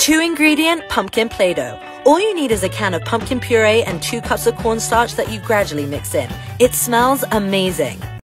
2-ingredient pumpkin Play-Doh. All you need is a can of pumpkin puree and 2 cups of cornstarch that you gradually mix in. It smells amazing.